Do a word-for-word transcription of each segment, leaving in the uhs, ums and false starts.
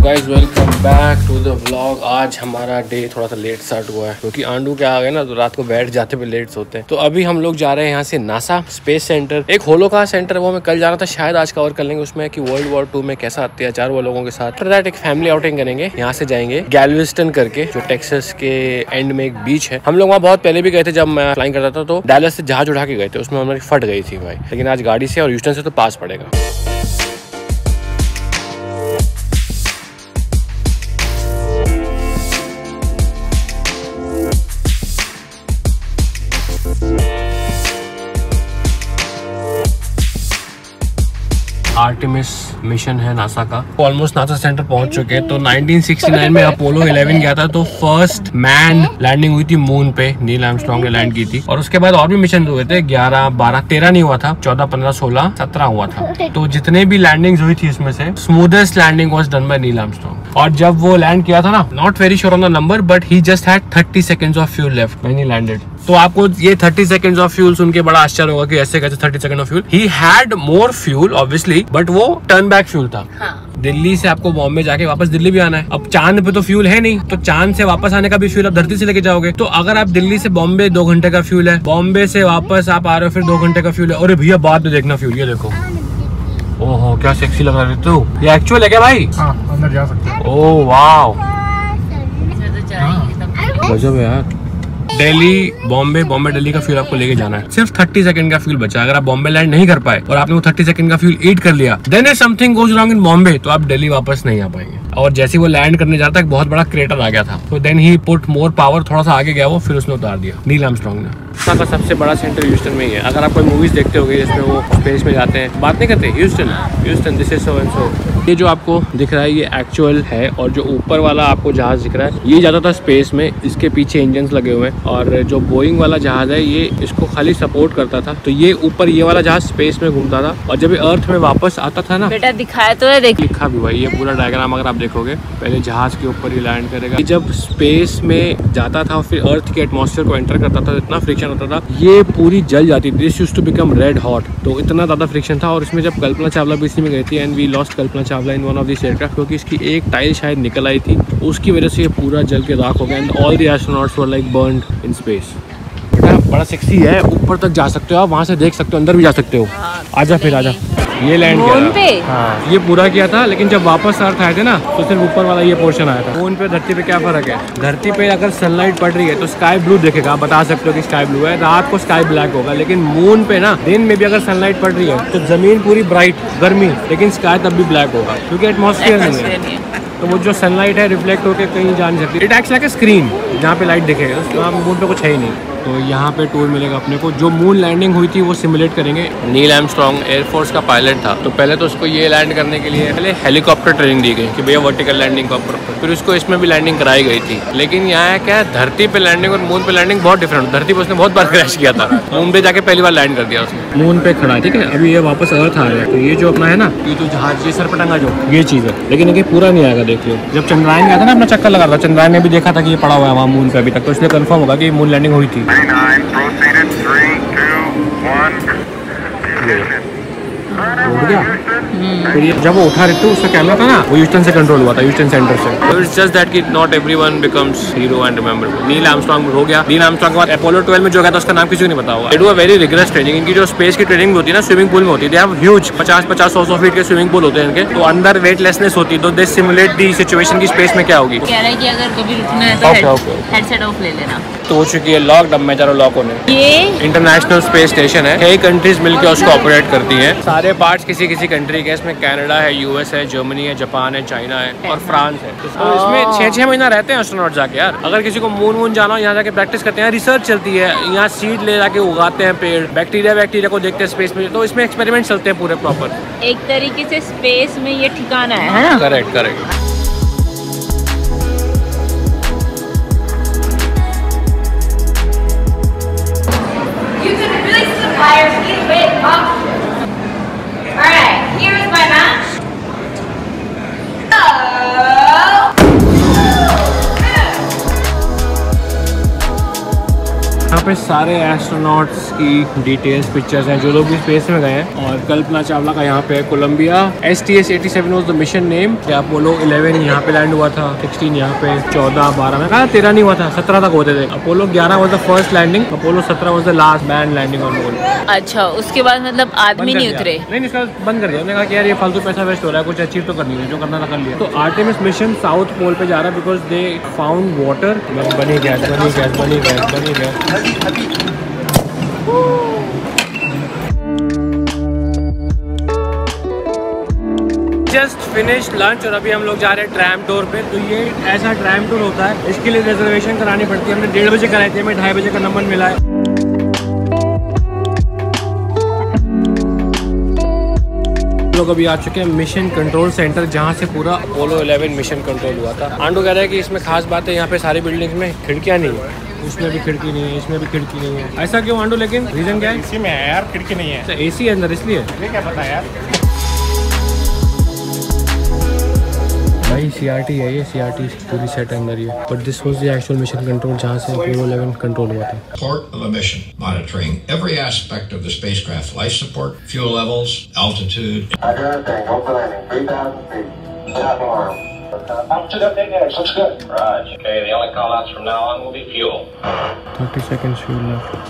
Guys welcome back to the vlog. आज हमारा day थोड़ा सा लेट स्टार्ट हुआ है क्योंकि आंडू के आ गए ना, तो रात को बैठ जाते पे लेट सोते हैं। तो अभी हम लोग जा रहे हैं यहाँ से नासा स्पेस सेंटर, एक होलोकास्ट सेंटर, वो मैं कल जा रहा था, शायद आज कवर कर लेंगे उसमें कि वर्ल्ड वॉर टू में कैसा अत्याचार हुआ लोगों के साथ। आफ्टर दैट एक फैमिली आउटिंग करेंगे, यहाँ से जाएंगे गैल्वेस्टन करके, जो टेक्सास के एंड में एक बीच है। हम लोग वहाँ बहुत पहले भी गए थे, जब मैं फ्लाइंग करता था तो डैलस से जहाज उठा के गए थे, उसमें हमारी फट गई थी भाई, लेकिन आज गाड़ी से और ह्यूस्टन से तो पास पड़ेगा। आर्टेमिस मिशन है नासा का। ऑलमोस्ट नासा सेंटर पहुंच चुके हैं। तो नाइनटीन सिक्सटी नाइन में अपोलो इलेवन गया था, तो फर्स्ट मैन लैंडिंग हुई थी मून पे, नील आर्मस्ट्रांग ने लैंड की थी। और उसके बाद और भी मिशन हुए थे, ग्यारह बारह तेरह नहीं हुआ था, चौदह पंद्रह सोलह सत्रह हुआ था। तो जितने भी लैंडिंग्स हुई थी इसमें से smoothest landing was done by Neil Armstrong. और जब वो लैंड किया था ना, not very sure on the number, but he just had thirty seconds of fuel left when he landed. तो आपको ये थर्टी सेकेंड्स ऑफ फ्यूल सुन के बड़ा आश्चर्य होगा कि ऐसे कैसे thirty second of fuel. He had more fuel obviously, but वो टर्न बैक फ्यूल था। हाँ। दिल्ली से आपको बॉम्बे जाके वापस दिल्ली भी आना है। अब चांद पे तो फ्यूल है नहीं, तो चांद से वापस आने का भी फ्यूल आप धरती से लेके जाओगे। तो अगर आप दिल्ली से बॉम्बे दो घंटे का फ्यूल है, बॉम्बे से वापस आप आ रहे हो फिर दो घंटे का फ्यूल है। अरे भैया बाद में देखना फ्यूल, ये देखो, ओहो क्या सेक्सी लग रहा है। तो ये एक्चुअल है क्या भाई? हाँ, अंदर जा सकते हैं। ओह वाओ, गजब है यार। दिल्ली बॉम्बे, बॉम्बे दिल्ली का फ्यूल आपको लेके जाना है। सिर्फ थर्टी सेकंड का फ्यूल बचा। अगर आप बॉम्बे लैंड नहीं कर पाए और आपने वो थर्टी सेकंड का फ्यूल ईट कर लिया, then if something goes wrong in Bombay, तो आप दिल्ली वापस नहीं आ पाएंगे। और जैसे वो लैंड करने जाता है, एक बहुत बड़ा क्रेटर आ गया था, तो then he put more power, थोड़ा सा आगे गया वो, फिर उसने उतार दिया नील आर्मस्ट्रांग ने। नासा का सबसे बड़ा सेंटर ह्यूस्टन में ही है। अगर आप कोई मूवीज देखते होंगे जिसमें वो स्पेस में जाते हैं, बात नहीं करते Houston Houston this is so and so. ये जो आपको दिख रहा है ये एक्चुअल है, और जो ऊपर वाला आपको जहाज दिख रहा है ये जाता था स्पेस में, इसके पीछे इंजन लगे हुए हैं। और जो बोइंग वाला जहाज है ये इसको खाली सपोर्ट करता था, तो ये ऊपर ये वाला जहाज स्पेस में घूमता था, और जब ये अर्थ में वापस आता था ना, बेटा दिखाया तो है, देख लिखा भी भाई, ये पूरा डायग्राम अगर आप देखोगे, पहले जहाज के ऊपर ही लैंड करेगा, जब स्पेस में जाता था फिर अर्थ के एटमॉस्फेयर को एंटर करता था, इतना फ्रिक्शन होता था ये पूरी जल जाती थी। This used to become red hot, तो इतना ज्यादा फ्रिक्शन था। और इसमें जब कल्पना चावला भी इसी में गई थी, and we lost Kalpana Chawla in one of this aircraft, क्योंकि इसकी एक टाइल शायद निकल आई थी, उसकी वजह से ये पूरा जल के राख हो गया, and all the astronauts were like burned in space. बड़ा सेक्सी है, ऊपर तक जा सकते हो आप, वहाँ से देख सकते हो, अंदर भी जा सकते हो। आजा फिर आजा। ये लैंड किया, हाँ ये पूरा किया था, लेकिन जब वापस अर्थ आए थे ना, तो सिर्फ ऊपर वाला ये पोर्शन आया था। मून पे धरती पे क्या फर्क है? धरती पे अगर सनलाइट पड़ रही है तो स्काई ब्लू दिखेगा, आप बता सकते हो कि स्काई ब्लू है, रात को स्काई ब्लैक होगा। लेकिन मून पे ना दिन में भी अगर सनलाइट पड़ रही है तो जमीन पूरी ब्राइट गर्मी, लेकिन स्काई तब भी ब्लैक होगा, क्योंकि एटमॉस्फेयर नहीं है। तो वो जो सनलाइट है रिफ्लेक्ट होकर कहीं जा नहीं सकती। It acts like a screen, जहाँ पे लाइट दिखेगा, वहाँ मून पे कुछ है ही नहीं। तो यहाँ पे टूर मिलेगा अपने को। जो मून लैंडिंग हुई थी वो सिमुलेट करेंगे। नील आर्मस्ट्रांग एयरफोर्स का पायलट था, तो पहले तो उसको ये लैंड करने के लिए पहले हेलीकॉप्टर ट्रेनिंग दी गई कि भैया वर्टिकल लैंडिंग का प्रॉपर, फिर उसको इसमें भी लैंडिंग कराई गई थी। लेकिन यहाँ क्या है, धरती पे लैंडिंग और मून पे लैंडिंग बहुत डिफरेंट। धरती पे उसने बहुत बार क्रैश किया था, मून पे जाके पहली बार लैंड कर दिया उसने। मून पे खड़ा, ठीक है, अभी ये वापस अर्थ आ रहा है। तो ये जो अपना है ना, ये जो जहाज ये सर पे टंगा जो ये चीज़ है, लेकिन ये पूरा नहीं आएगा। देख लो, जब चंद्रायन गया था ना अपना चक्कर लगा था, चंद्रायन ने भी देखा था कि ये पड़ा हुआ है वहाँ मून पे अभी तक, तो इसलिए कंफर्म होगा कि मून लैंडिंग हुई थी। उड़ गया। फिर ये जब वो उठा रहे थे उसका कैमरा था ना, वो ह्यूस्टन से कंट्रोल हुआ था, ह्यूस्टन सेंटर से। तो इट्स जस्ट दैट कि not everyone becomes hero and rememberable. Neil Armstrong हो गया। नील आर्मस्ट्रांग के बाद अपोलो ट्वेल्व में जो गया था उसका नाम किसी को नहीं पता होगा। It was very rigorous training. इनकी जो स्पेस की ट्रेनिंग होती है ना, स्विमिंग पूल में होती है। दे हैव ह्यूज पचास पचास सौ सौ फीट के स्विमिंग पूल होते हैं इनके, तो अंदर वेटलेसनेस होती है, तो दे सिमुलेट दी सिचुएशन की स्पेस में क्या होगी। कह रहा है कि अगर कभी रुकना है तो हेडसेट ऑफ ले लेना। तो हो चुकी है लॉक, अब मैं जा रहा हूँ लॉक होने। ये इंटरनेशनल स्पेस स्टेशन है, कई कंट्रीज मिलकर उसको ऑपरेट करती हैं। सारे पार्ट्स किसी किसी कंट्री के, इसमें कनाडा है, यूएस है, जर्मनी है, जापान है, चाइना है और फ्रांस है। तो इसमें छह छह महीना रहते हैं एस्ट्रोनॉट जाके। यार अगर किसी को मून वून जाना हो, यहाँ जाके प्रैक्टिस करते हैं, रिसर्च चलती है, यहाँ सीड ले जाके उगाते हैं पेड़, बैक्टीरिया बैक्टीरिया को देखते हैं स्पेस में, तो इसमें एक्सपेरिमेंट चलते हैं पूरे प्रॉपर। एक तरीके से स्पेस में ये ठिकाना है ना। Correct correct. पे सारे एस्ट्रोनॉट्स की डिटेल्स पिक्चर्स हैं जो लोग भी स्पेस में गए हैं। और कल्पना चावला का यहाँ पे Columbia S T S eighty seven was the mission name. Apollo eleven यहाँ पे लैंड हुआ था, सिक्सटीन यहाँ पे, चौदह बारह में कहा तेरह नहीं हुआ था, सत्रह तक होते थे। अपोलो ग्यारह was the first landing, Apollo सत्रह was the last man landing on moon. अच्छा, उसके बाद मतलब आदमी नहीं उतरे? नहीं, इसका बंद कर दिया। उन्होंने कहा कि यार ये फालतू पैसा वेस्ट हो रहा है, कुछ अचीव तो करनी है, जो करना था कर लिया। तो आर्टेमिस मिशन साउथ पोल पे जा रहा है बिकॉज दे फाउंड वाटर। बनी गैस बनी गैस बनी गैस बनी गैस जस्ट फिनिश लंच और अभी हम लोग जा रहे हैं ट्रैम टूर पे। तो ये ऐसा ट्रैम टूर होता है, इसके लिए रिजर्वेशन करानी पड़ती है। हमने डेढ़ बजे कराई थी, हमें ढाई बजे का नंबर मिला है। लोग अभी आ चुके हैं मिशन कंट्रोल सेंटर, जहाँ से पूरा अपोलो इलेवन मिशन कंट्रोल हुआ था। आंडू कह रहा है कि इसमें खास बात है, यहाँ पे सारी बिल्डिंग्स में खिड़कियाँ नहीं है। उसमें भी खिड़की नहीं है, इसमें भी खिड़की नहीं है। ऐसा क्यों आंडू? लेकिन रीजन क्या है? इसी में है यार, खिड़की नहीं है। ए सी है अंदर, इसलिए। क्या पता यार भाई सी आर टी है ये, सी आर टी पूरी सेट है अंदर ये। But this was the actual mission control, जहाँ से अपोलो इलेवन कंट्रोल हुआ था। Report of a mission, monitoring every aspect of the spacecraft: life support, fuel levels, altitude. Looks good. Right. Okay, the only call outs from now on will be fuel. thirty seconds fuel left.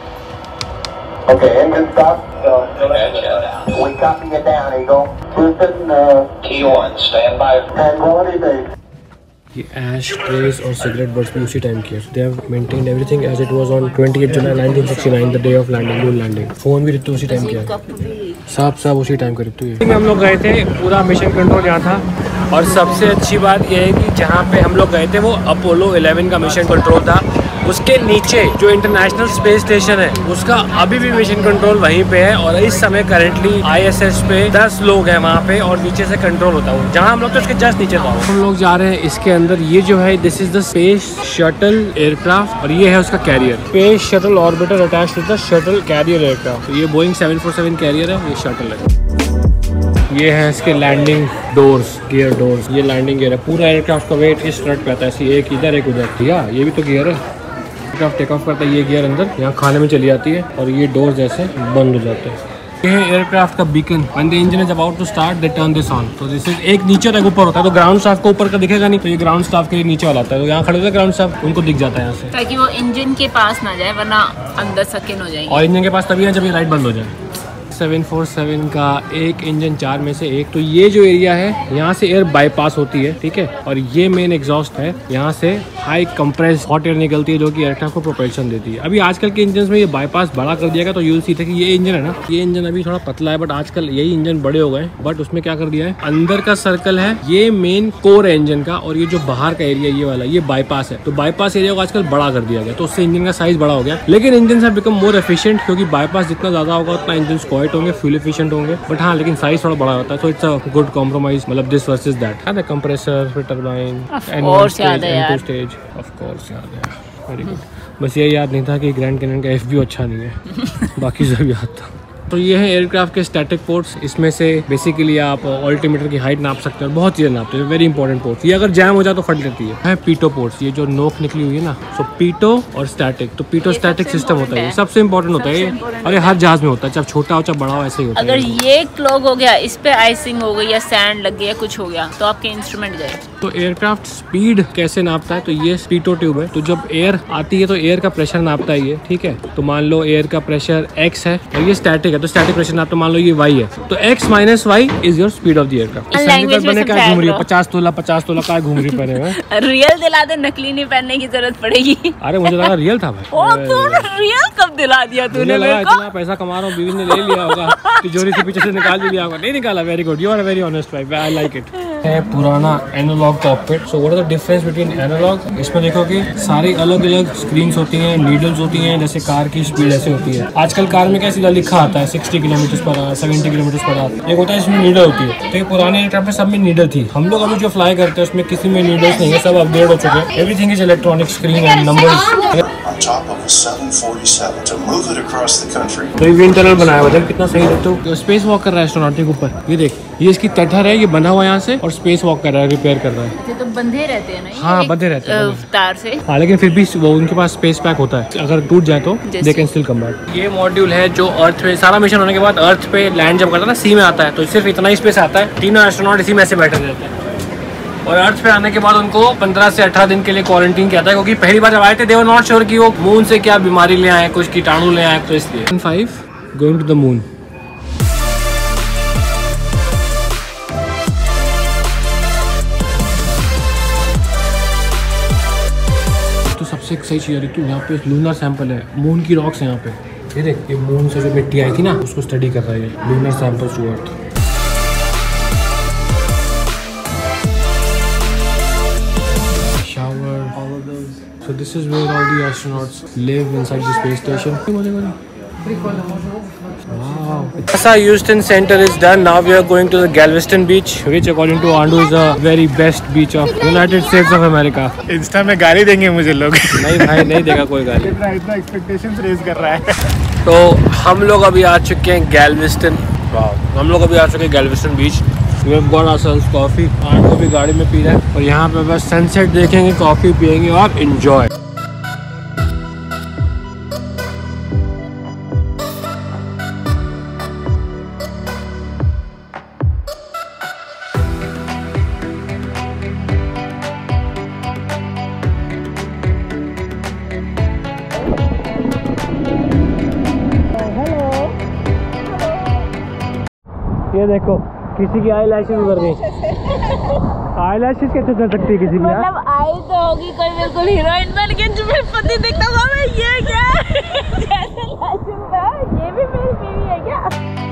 Okay, engine stop. Go ahead, shut down. We copy you down, Eagle. Houston, uh, T one, stand by. Tranquility Base. ये ash trays और cigarette butts भी उसी time किया। They have maintained everything as it was on twenty eight July nineteen sixty nine, the day of landing, moon landing. Phone भी रितु उसी time किया, सब सब उसी टाइम कर रितु। हम लोग गए थे, पूरा मिशन कंट्रोल यहाँ था। और सबसे अच्छी बात यह है कि जहाँ पे हम लोग गए थे वो अपोलो इलेवन का मिशन कंट्रोल था। उसके नीचे जो इंटरनेशनल स्पेस स्टेशन है उसका अभी भी मिशन कंट्रोल वहीं पे है। और इस समय करंटली आई एस एस पे दस लोग हैं वहाँ पे, और नीचे से कंट्रोल होता है जहाँ हम लोग तो उसके जस्ट नीचे था। हम लोग जा रहे हैं इसके अंदर। ये जो है this is the space shuttle aircraft, और ये है उसका carrier, space shuttle orbiter attached to the shuttle carrier aircraft. ये Boeing seven four seven carrier है, ये शटल है। ये है इसके लैंडिंग डोर्स, गियर डोर्स। ये लैंडिंग गियर है। पूरा एयरक्राफ्ट का वेट इस फ्रंट पे आता है, एक इधर एक उधर। या ये भी तो गियर है। एयरक्राफ्ट टेक ऑफ करता है, ये गियर अंदर यहाँ खाने में चली जाती है, और ये डोर जैसे बंद हो जाते हैं। ये है एयरक्राफ्ट का beacon. When the engine is about to start they turn this on. तो दिस इज एक नीचे तक ऊपर होता है, तो ग्राउंड स्टाफ को ऊपर का दिखेगा नहीं, तो ये ग्राउंड स्टाफ के नीचे वाला आता है। तो यहाँ खड़े होते हैं ग्राउंड स्टाफ, उनको दिख जाता है यहाँ से, ताकि वो इंजन के पास ना जाए, वरना अंदर सकिन हो जाएंगे। और इंजन के पास तभी है जब ये लाइट बंद हो जाए। सेवन फोर सेवन का एक इंजन चार में से एक। तो ये जो एरिया है यहाँ से एयर बाईपास होती है, ठीक है। और ये मेन एग्जॉस्ट है, यहाँ से हाई कंप्रेस हॉट एयर निकलती है जो कि एयरक्राफ्ट को प्रोपल्शन देती है। अभी आजकल के इंजन में ये बाईपास बड़ा कर दिया गया, तो यूल सी थे कि ये इंजन है ना, ये इंजन अभी थोड़ा पतला है, बट आजकल यही इंजन बड़े हो गए। बट उसमें क्या कर दिया है, अंदर का सर्कल है ये मेन कोर है इंजन का, और ये जो बाहर का एरिया ये वाला ये बाईपास है। तो बाईपास एरिया को आजकल बड़ा कर दिया गया, तो उससे इंजन का साइज बड़ा हो गया। लेकिन engine have become more efficient, क्योंकि बाईपास जितना ज्यादा होगा उतना इंजन क्वाइट होंगे, फ्यूल एफिशिएंट होंगे। बट हाँ, लेकिन साइज थोड़ा बड़ा होता है, so it's a good compromise. मतलब this versus that. The compressor, फिर turbine, end stage, end stage, of course याद है। Very good. बस ये याद नहीं था कि ग्रैंड कैनन का एफ भी अच्छा नहीं है, बाकी सब याद था। तो ये है एयरक्राफ्ट के स्टैटिक पोर्ट्स। इसमें से बेसिकली आप ऑल्टीमीटर की हाइट नाप सकते हैं, और बहुत चीज़ें नापते हैं। Very important ports. ये अगर जैम हो जाए तो फट जाती है। है पीटो पोर्ट्स, ये जो नोक निकली हुई है ना, सो पीटो और स्टैटिक। तो पीटो स्टैटिक सिस्टम होता है, सबसे इंपॉर्टेंट होता है ये। और ये हर जहाज में होता है, चाहे छोटा हो चाहे बड़ा हो, ऐसे ही होता है। अगर ये क्लॉग हो गया, इस पे आइसिंग हो गई या सैंड लग गया, कुछ हो गया, तो आपके इंस्ट्रूमेंट गए। तो एयरक्राफ्ट स्पीड कैसे नापता है, तो ये पीटो ट्यूब है। तो जब एयर आती है तो एयर का प्रेशर नापता है ये, ठीक है। तो मान लो एयर का प्रेशर एक्स है और ये स्टैटिक है, तो स्टैटिक प्रेशर नापता, मान लो ये वाई है, तो X minus Y is your speed of the aircraft. बने क्या घूम रही है, पचास तोला पचास तोला का घूम रही पहने हुए। रियल दिला दे, नकली नहीं पहनने की जरूरत पड़ेगी। अरे मुझे लगा रियल था भाई। ओ तूने रियल कब दिला दिया तूने मेरे को? इतना पैसा कमा रहा हूँ, बीवी ने ले लिया होगा, तिजोरी से पीछे से निकाल भी लिया होगा। नहीं निकाला। Very good, you are very honest wife, I like it. है पुराना analog cockpit. So what are the difference between analog? इसमें देखो कि सारी अलग अलग स्क्रीन्स होती हैं, नीडल्स होती हैं, जैसे कार की स्पीड ऐसे होती है। आजकल कार में क्या सीधा लिखा आता है sixty kilometer per hour, seventy kilometer per hour. एक होता है इसमें नीडल होती है। तो ये पुराने एयरक्राफ्ट में सब में नीडल थी। हम लोग अभी जो फ्लाई करते हैं उसमें किसी में नीडल्स नहीं है, सब अपग्रेड हो चुके हैं। Everything is electronic, screen and numbers. on top of a seven forty-seven to move it across the country. तो ये विंड टनल बनाया हुआ है, कितना सही देखते हो। स्पेस वॉक कर रहा है एस्ट्रोनॉट के ऊपर, ये देख, ये इसकी तटहर है, ये बंधा हुआ यहाँ से और स्पेस वॉक कर रहा है, रिपेयर कर रहा है। ये तो बंधे रहते हैं ना ये हाँ एक, बंधे रहते हैं अ, तार से। हाँ लेकिन फिर भी वो उनके पास स्पेस पैक होता है, अगर टूट जाए तो they can still come back. ये मॉड्यूल है जो अर्थ पे सारा मिशन होने के बाद अर्थ पे लैंड जब करता है ना, सी में आता है, तो सिर्फ इतना ही स्पेस आता है, तीनों एस्ट्रोनॉट इसी में से बैठे रहते हैं। और अर्थ पे आने के बाद उनको पंद्रह से अठारह दिन के लिए क्वारंटीन किया था, क्योंकि पहली बार जब आए थे दे वर नॉट श्योर कि वो मून से क्या बीमारी ले आए, कुछ कीटाणु ले आए, तो इसलिए five going to the moon. तो सबसे सही चीज़ है कि यहाँ पे लूनर सैंपल है, मून की रॉक्स है यहाँ पे, ये देख, ये मून से जो मिट्टी आई थी ना उसको स्टडी कर रहा है, lunar samples to earth. So this is where all the astronauts live inside the space station. Wow. NASA Houston Center is done. Now we are going to the Galveston beach, which according to Andu is the very best beach of United States of America. Insta में गाली देंगे मुझे लोग। नहीं भाई, नहीं देगा कोई गाली। इतना इतना एक्सपेक्टेशंस रेज कर रहा है। तो हम लोग अभी आ चुके हैं गैल्वेस्टन। हम लोग अभी आ चुके हैं Galveston beach. We have got ourselves coffee। Aunt को भी गाड़ी में पी रहे हैं और यहाँ पे बस सनसेट देखेंगे, कॉफी पियेंगे और एंजॉय। ये देखो, किसी की आई लैशेज उधर गई। आई लैशेज कैसे चल सकती है किसी की? मतलब आई तो होगी कोई बिल्कुल हीरोइन बन के, जो मेरे पति देखता हुआ मैं ये क्या जैसे लैशेज था, ये भी मेरी बीवी है क्या?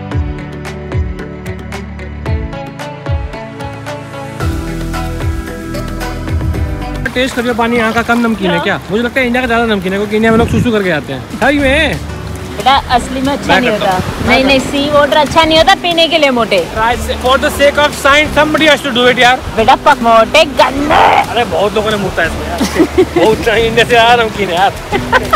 टेस्ट करिए पानी, यहाँ का कम नमकीन है क्या? मुझे लगता है इंडिया का ज्यादा नमकीन है, क्योंकि इंडिया में लोग सुसु करके आते हैं। सही में बेटा असली में अच्छा नहीं होता। नहीं नहीं, सी वाटर अच्छा नहीं होता पीने के लिए मोटे। For the sake of science somebody has to do it यार। बेटा पक मोटे गंदे। अरे बहुत लोगों ने मुड़ता है इसमें यार। बहुत इंडिया से यार नमकीन है यार।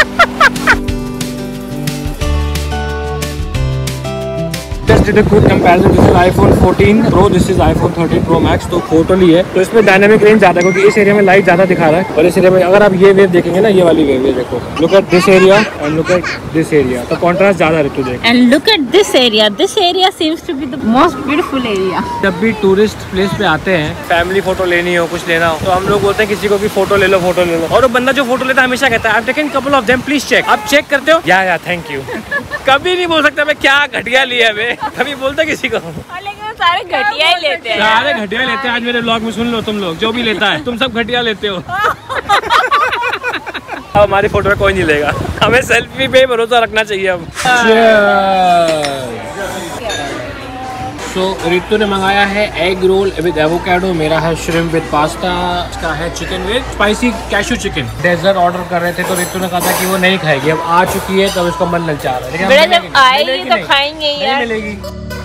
Just did a quick comparison. This is iPhone fourteen Pro, this is iPhone thirteen Pro Max, तो टोटली है। तो इसमें डायनामिक रेंज ज्यादा है, क्योंकि इस एरिया में लाइट ज्यादा दिखा रहा है और इस एरिया में अगर आप ये वेव देखेंगे ना, ये वाली वेव, ये देखो, look at this area and look at this area, तो कॉन्ट्रास्ट ज्यादा है। तू देख, and look at this area, this area seems to be the most beautiful area. जब भी टूरिस्ट प्लेस पे आते हैं, फैमिली फोटो लेनी हो, कुछ लेना हो, तो हम लोग बोलते हैं किसी को कि फोटो ले लो, फोटो ले लो, और वो बंदा जो फोटो लेता है हमेशा कहता है I have taken couple of them, please check. आप चेक करते हो? या या थैंक यू। कभी नहीं बोल सकता मैं क्या घटिया लिया है, कभी बोलता किसी को। लेकिन सारे घटिया ही लेते हैं। सारे घटिया लेते हैं। आज मेरे ब्लॉग में सुन लो तुम लोग, जो भी लेता है तुम सब घटिया लेते हो। अब हमारी फोटो में कोई नहीं लेगा, हमें सेल्फी पे भरोसा रखना चाहिए अब। तो रितु ने मंगाया है एग रोल विद एवोकाडो, मेरा है श्रिम्प विद पास्ता, इसका है chicken with spicy cashew chicken. Dessert order कर रहे थे तो रितु ने कहा था कि वो नहीं खाएगी, अब आ चुकी है तो इसको मन ललचा रहा है। जब आएगी तो खाएंगे यार। नहीं मिलेगी।